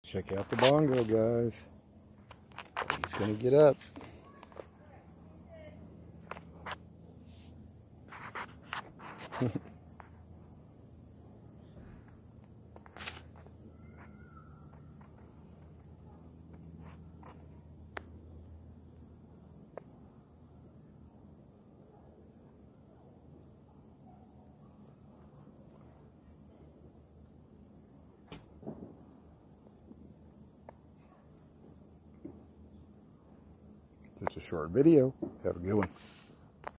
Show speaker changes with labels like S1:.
S1: Check out the bongo, guys. He's gonna get up. It's a short video. Have a good one.